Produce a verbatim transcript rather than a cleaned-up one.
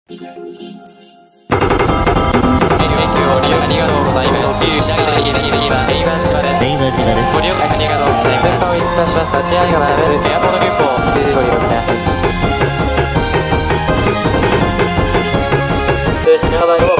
ご利用ありがとうございます。仕上げていきます。レイバン島です。ご利用ありがとうございます。通過をいたしました。試合がなるエアポートビューポー、ご利用ください。失礼します。